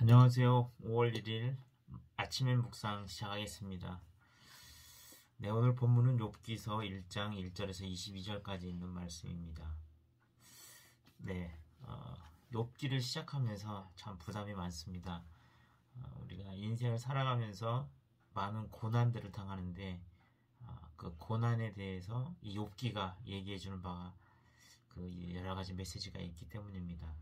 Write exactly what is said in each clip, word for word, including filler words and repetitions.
안녕하세요. 오월 일일 아침의 묵상 시작하겠습니다. 네, 오늘 본문은 욥기서 일 장 일 절에서 이십이 절까지 있는 말씀입니다. 네, 어, 욥기를 시작하면서 참 부담이 많습니다. 어, 우리가 인생을 살아가면서 많은 고난들을 당하는데 어, 그 고난에 대해서 이 욥기가 얘기해주는 바가 그 여러 가지 메시지가 있기 때문입니다.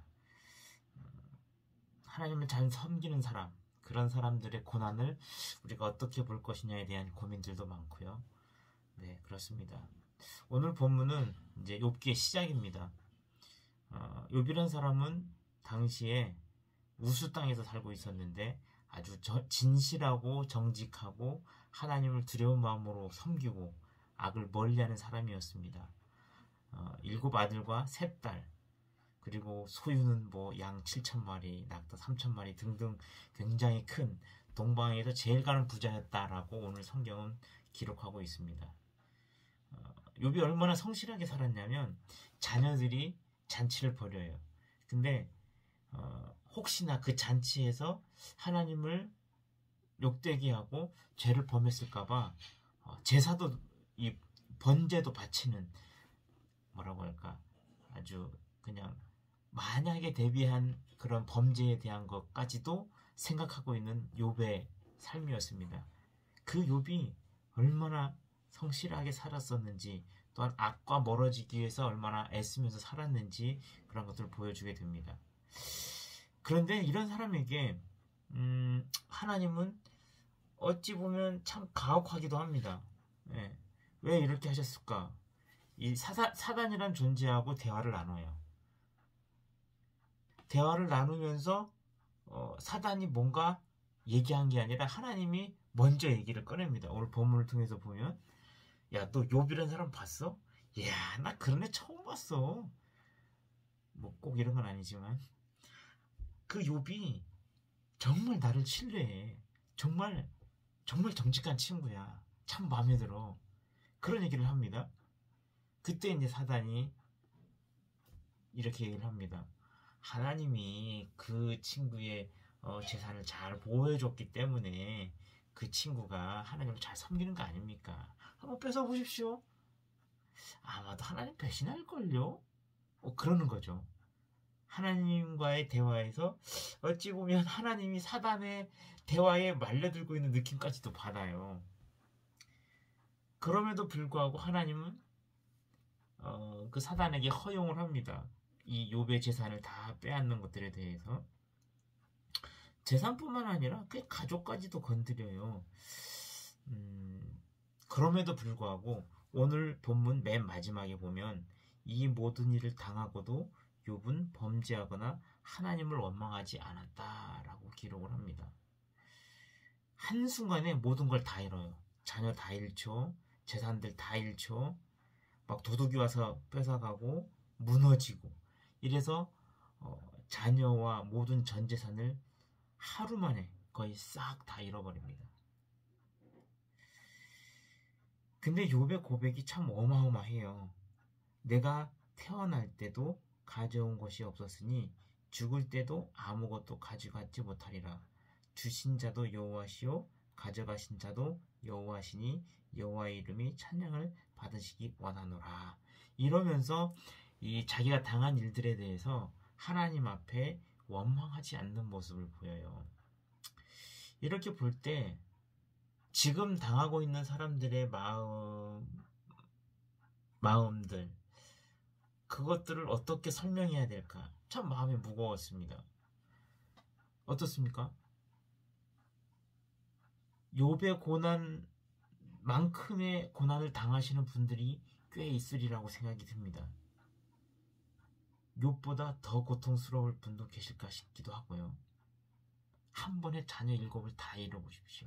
하나님을 잘 섬기는 사람, 그런 사람들의 고난을 우리가 어떻게 볼 것이냐에 대한 고민들도 많고요. 네, 그렇습니다. 오늘 본문은 이제 욥기의 시작입니다. 어, 욥이라는 사람은 당시에 우스 땅에서 살고 있었는데 아주 저, 진실하고 정직하고 하나님을 두려운 마음으로 섬기고 악을 멀리하는 사람이었습니다. 어, 일곱 아들과 셋 딸, 그리고 소유는 뭐 양 칠천 마리, 낙타 삼천 마리 등등 굉장히 큰 동방에서 제일 가는 부자였다라고 오늘 성경은 기록하고 있습니다. 어, 욥이 얼마나 성실하게 살았냐면 자녀들이 잔치를 벌여요. 근데 어, 혹시나 그 잔치에서 하나님을 욕되게 하고 죄를 범했을까봐 어, 제사도 이 번제도 바치는 뭐라고 할까 아주 그냥 만약에 대비한 그런 범죄에 대한 것까지도 생각하고 있는 욥의 삶이었습니다. 그 욥이 얼마나 성실하게 살았었는지 또한 악과 멀어지기 위해서 얼마나 애쓰면서 살았는지 그런 것들을 보여주게 됩니다. 그런데 이런 사람에게 음, 하나님은 어찌 보면 참 가혹하기도 합니다. 예. 왜 이렇게 하셨을까? 이 사사, 사단이란 존재하고 대화를 나눠요. 대화를 나누면서 어, 사단이 뭔가 얘기한 게 아니라 하나님이 먼저 얘기를 꺼냅니다. 오늘 본문을 통해서 보면 야, 너 욥이라는 사람 봤어? 야, 나 그런 애 처음 봤어. 뭐 꼭 이런 건 아니지만 그 욥이 정말 나를 신뢰해. 정말 정말 정직한 친구야. 참 마음에 들어. 그런 얘기를 합니다. 그때 이제 사단이 이렇게 얘기를 합니다. 하나님이 그 친구의 어, 재산을 잘 보호해줬기 때문에 그 친구가 하나님을 잘 섬기는 거 아닙니까? 한번 뺏어보십시오. 아마도 하나님 배신할걸요? 어, 그러는 거죠. 하나님과의 대화에서 어찌 보면 하나님이 사단의 대화에 말려들고 있는 느낌까지도 받아요. 그럼에도 불구하고 하나님은 어, 그 사단에게 허용을 합니다. 이 욥의 재산을 다 빼앗는 것들에 대해서. 재산뿐만 아니라 꽤 가족까지도 건드려요. 음, 그럼에도 불구하고 오늘 본문 맨 마지막에 보면 이 모든 일을 당하고도 욥은 범죄하거나 하나님을 원망하지 않았다라고 기록을 합니다. 한순간에 모든 걸 다 잃어요. 자녀 다 잃죠. 재산들 다 잃죠. 막 도둑이 와서 뺏어가고 무너지고 이래서 어, 자녀와 모든 전 재산을 하루 만에 거의 싹 다 잃어버립니다. 근데 욥의 고백이 참 어마어마해요. 내가 태어날 때도 가져온 것이 없었으니 죽을 때도 아무것도 가져가지 못하리라. 주신 자도 여호와시요 가져가신 자도 여호와시니 여호와의 이름이 찬양을 받으시기 원하노라. 이러면서 이 자기가 당한 일들에 대해서 하나님 앞에 원망하지 않는 모습을 보여요. 이렇게 볼 때 지금 당하고 있는 사람들의 마음, 마음들 그것들을 어떻게 설명해야 될까? 참 마음이 무거웠습니다. 어떻습니까? 욥의 고난만큼의 고난을 당하시는 분들이 꽤 있으리라고 생각이 듭니다. 욥보다 더 고통스러울 분도 계실까 싶기도 하고요. 한 번에 자녀 일곱을 다 잃어보십시오.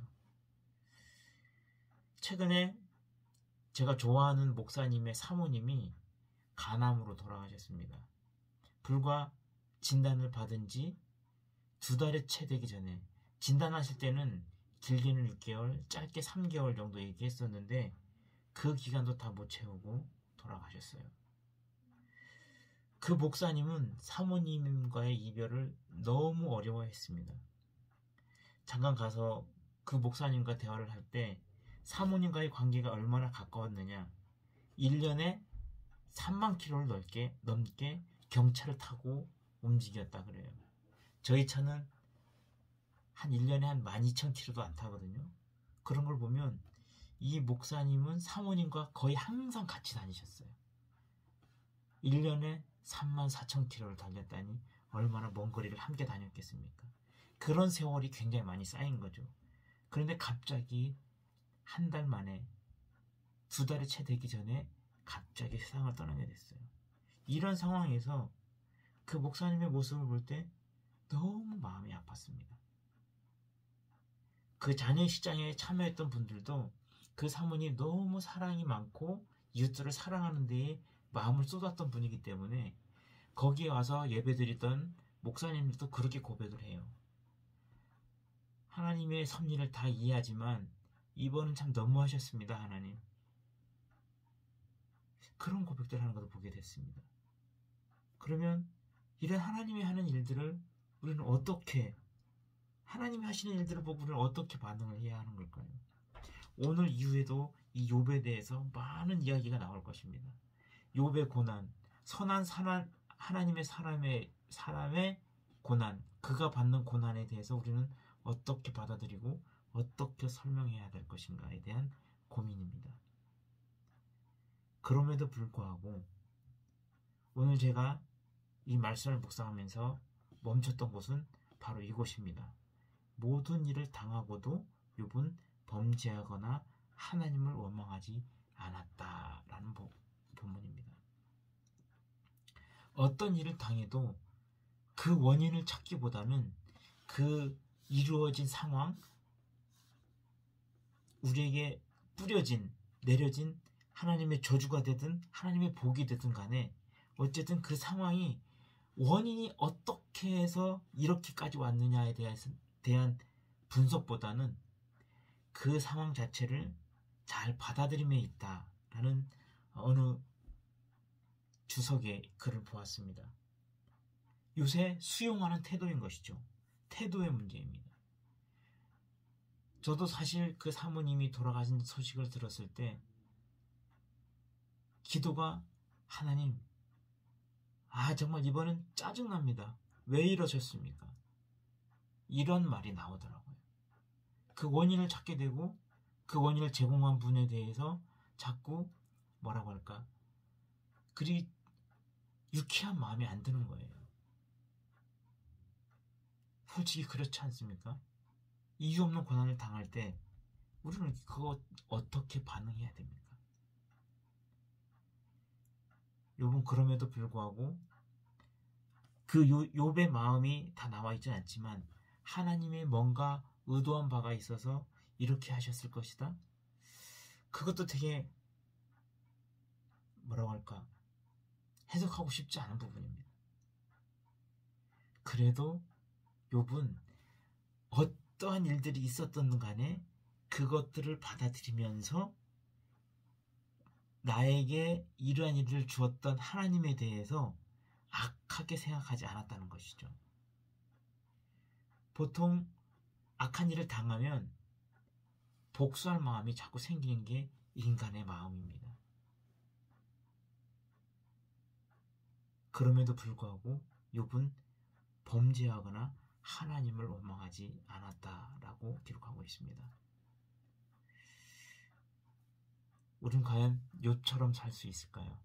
최근에 제가 좋아하는 목사님의 사모님이 간암으로 돌아가셨습니다. 불과 진단을 받은 지 두 달에 채 되기 전에 진단하실 때는 길게는 육 개월, 짧게 삼 개월 정도 얘기했었는데 그 기간도 다 못 채우고 돌아가셨어요. 그 목사님은 사모님과의 이별을 너무 어려워했습니다. 잠깐 가서 그 목사님과 대화를 할 때 사모님과의 관계가 얼마나 가까웠느냐, 일 년에 삼만 킬로미터를 넘게, 넘게 경차를 타고 움직였다 그래요. 저희 차는 한 일 년에 한 만 이천 킬로미터도 안 타거든요. 그런 걸 보면 이 목사님은 사모님과 거의 항상 같이 다니셨어요. 일 년에 삼만 사천 킬로미터를 달렸다니 얼마나 먼 거리를 함께 다녔겠습니까? 그런 세월이 굉장히 많이 쌓인 거죠. 그런데 갑자기 한 달 만에, 두 달이 채 되기 전에 갑자기 세상을 떠나게 됐어요. 이런 상황에서 그 목사님의 모습을 볼 때 너무 마음이 아팠습니다. 그 장례식장에 참여했던 분들도 그 사모님 너무 사랑이 많고 이웃들을 사랑하는 데에 마음을 쏟았던 분이기 때문에 거기에 와서 예배드리던 목사님들도 그렇게 고백을 해요. 하나님의 섭리를 다 이해하지만 이번은 참 너무하셨습니다, 하나님. 그런 고백들 하는 것을 보게 됐습니다. 그러면 이런 하나님이 하는 일들을 우리는 어떻게, 하나님이 하시는 일들을 보고 우리는 어떻게 반응을 해야 하는 걸까요? 오늘 이후에도 이 욥에 대해서 많은 이야기가 나올 것입니다. 욥의 고난, 선한 사람, 하나님의 사람의 사람의 고난, 그가 받는 고난에 대해서 우리는 어떻게 받아들이고 어떻게 설명해야 될 것인가에 대한 고민입니다. 그럼에도 불구하고 오늘 제가 이 말씀을 묵상하면서 멈췄던 곳은 바로 이곳입니다. 모든 일을 당하고도 욥은 범죄하거나 하나님을 원망하지 않았다라는 본문입니다. 어떤 일을 당해도 그 원인을 찾기보다는 그 이루어진 상황, 우리에게 뿌려진, 내려진 하나님의 저주가 되든 하나님의 복이 되든 간에 어쨌든 그 상황이 원인이 어떻게 해서 이렇게까지 왔느냐에 대한 분석보다는 그 상황 자체를 잘 받아들임에 있다라는 어느 주석의 글을 보았습니다. 요새 수용하는 태도인 것이죠. 태도의 문제입니다. 저도 사실 그 사모님이 돌아가신 소식을 들었을 때 기도가, 하나님, 아 정말 이번엔 짜증납니다. 왜 이러셨습니까? 이런 말이 나오더라고요. 그 원인을 찾게 되고 그 원인을 제공한 분에 대해서 자꾸 뭐라고 할까, 그리 유쾌한 마음이 안 드는 거예요. 솔직히 그렇지 않습니까? 이유 없는 고난을 당할 때 우리는 그거 어떻게 반응해야 됩니까? 욥은 그럼에도 불구하고 그 욥의 마음이 다 나와 있지는 않지만 하나님의 뭔가 의도한 바가 있어서 이렇게 하셨을 것이다. 그것도 되게 뭐라고 할까, 해석하고 싶지 않은 부분입니다. 그래도 욥은 어떠한 일들이 있었던 간에 그것들을 받아들이면서 나에게 이러한 일을 주었던 하나님에 대해서 악하게 생각하지 않았다는 것이죠. 보통 악한 일을 당하면 복수할 마음이 자꾸 생기는 게 인간의 마음입니다. 그럼에도 불구하고 욥은 범죄하거나 하나님을 원망하지 않았다라고 기록하고 있습니다. 우린 과연 욥처럼 살 수 있을까요?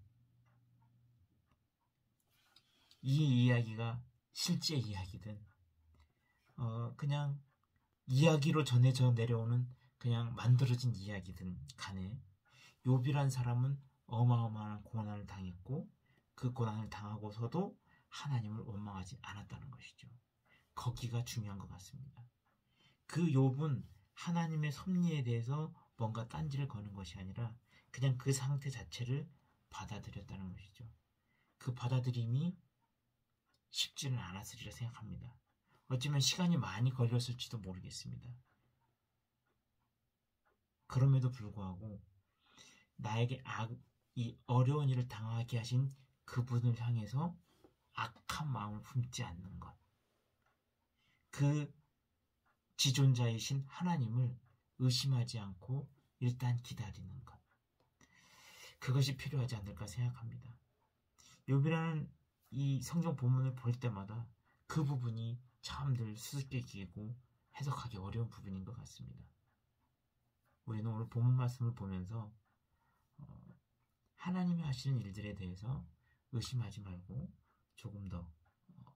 이 이야기가 실제 이야기든 어, 그냥 이야기로 전해져 내려오는 그냥 만들어진 이야기든 간에 욥이란 사람은 어마어마한 고난을 당했고 그 고난을 당하고서도 하나님을 원망하지 않았다는 것이죠. 거기가 중요한 것 같습니다. 그 욥은 하나님의 섭리에 대해서 뭔가 딴지를 거는 것이 아니라 그냥 그 상태 자체를 받아들였다는 것이죠. 그 받아들임이 쉽지는 않았으리라 생각합니다. 어쩌면 시간이 많이 걸렸을지도 모르겠습니다. 그럼에도 불구하고 나에게 악, 이 어려운 일을 당하게 하신 그분을 향해서 악한 마음을 품지 않는 것, 그 지존자이신 하나님을 의심하지 않고 일단 기다리는 것. 그것이 필요하지 않을까 생각합니다. 욥이라는 이 성경 본문을 볼 때마다 그 부분이 참 늘 수수께끼이고 해석하기 어려운 부분인 것 같습니다. 우리는 오늘 본문 말씀을 보면서 어, 하나님이 하시는 일들에 대해서 의심하지 말고 조금 더 어,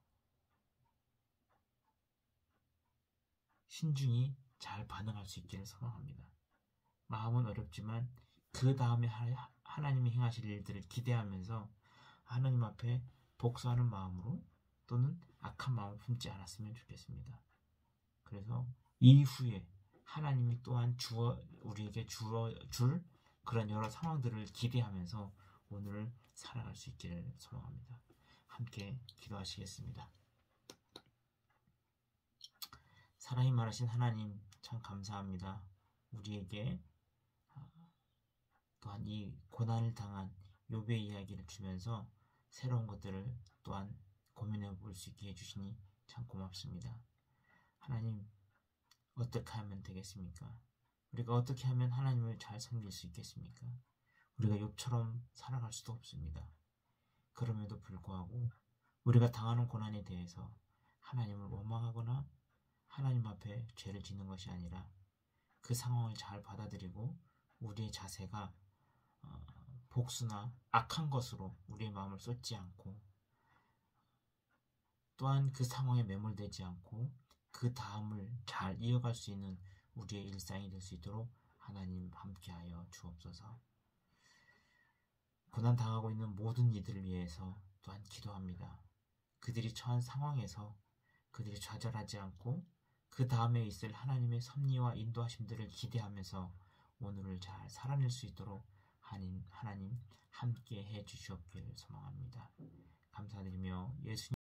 신중히 잘 반응할 수 있기를 소망합니다. 마음은 어렵지만 그 다음에 하나님이 행하실 일들을 기대하면서 하나님 앞에 복수하는 마음으로 또는 악한 마음을 품지 않았으면 좋겠습니다. 그래서 이후에 하나님이 또한 주어, 우리에게 주어, 줄 그런 여러 상황들을 기대하면서 오늘을 살아갈 수 있기를 소망합니다. 함께 기도하시겠습니다. 사랑이 많으신 하나님 참 감사합니다. 우리에게 또한 이 고난을 당한 욥의 이야기를 주면서 새로운 것들을 또한 고민해 볼 수 있게 해주시니 참 고맙습니다. 하나님, 어떻게 하면 되겠습니까? 우리가 어떻게 하면 하나님을 잘 섬길 수 있겠습니까? 우리가 욥처럼 살아갈 수도 없습니다. 그럼에도 불구하고 우리가 당하는 고난에 대해서 하나님을 원망하거나 하나님 앞에 죄를 짓는 것이 아니라 그 상황을 잘 받아들이고 우리의 자세가 복수나 악한 것으로 우리의 마음을 쏟지 않고 또한 그 상황에 매몰되지 않고 그 다음을 잘 이어갈 수 있는 우리의 일상이 될 수 있도록 하나님 함께하여 주옵소서. 고난당하고 있는 모든 이들을 위해서 또한 기도합니다. 그들이 처한 상황에서 그들이 좌절하지 않고 그 다음에 있을 하나님의 섭리와 인도하심들을 기대하면서 오늘을 잘 살아낼 수 있도록 하나님, 하나님 함께 해 주시옵기를 소망합니다. 감사드리며 예수님